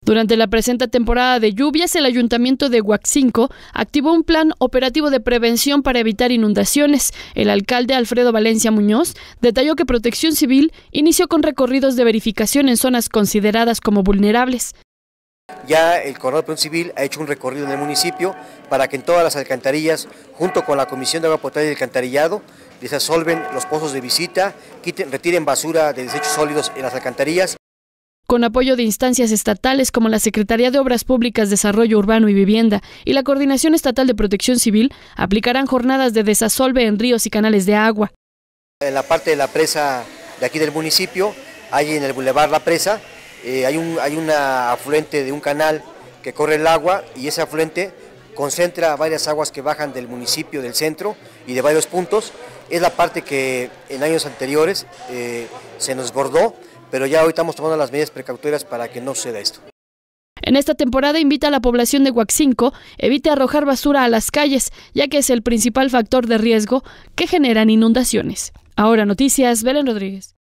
Durante la presente temporada de lluvias, el Ayuntamiento de Huatzinco activó un plan operativo de prevención para evitar inundaciones. El alcalde Alfredo Valencia Muñoz detalló que Protección Civil inició con recorridos de verificación en zonas consideradas como vulnerables. Ya el Coordinador de Protección Civil ha hecho un recorrido en el municipio para que en todas las alcantarillas, junto con la Comisión de Agua Potable y Alcantarillado, desasolven los pozos de visita, retiren basura de desechos sólidos en las alcantarillas. Con apoyo de instancias estatales como la Secretaría de Obras Públicas, Desarrollo Urbano y Vivienda y la Coordinación Estatal de Protección Civil, aplicarán jornadas de desasolve en ríos y canales de agua. En la parte de la presa de aquí del municipio, hay en el Boulevard La Presa, hay una afluente de un canal que corre el agua y ese afluente concentra varias aguas que bajan del municipio, del centro y de varios puntos. Es la parte que en años anteriores se nos desbordó, pero ya hoy estamos tomando las medidas precautorias para que no suceda esto. En esta temporada invita a la población de Huatzinco evite arrojar basura a las calles, ya que es el principal factor de riesgo que generan inundaciones. Ahora Noticias, Belén Rodríguez.